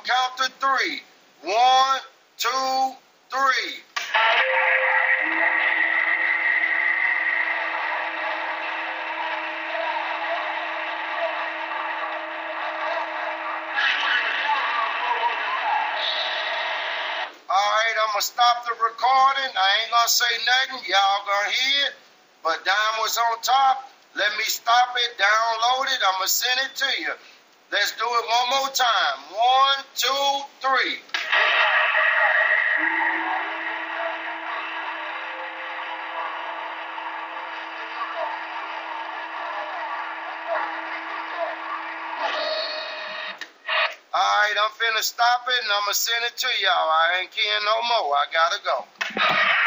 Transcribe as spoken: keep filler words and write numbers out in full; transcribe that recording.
count to three. One, two, three. Alright, I'm going to stop the recording. I ain't going to say nothing. Y'all going to hear it. But Dime was on top. Let me stop it, download it. I'm going to send it to you. Let's do it one more time. One, two, three. Alright, I'm finna stop it and I'm gonna send it to y'all. I ain't caring no more. I gotta go.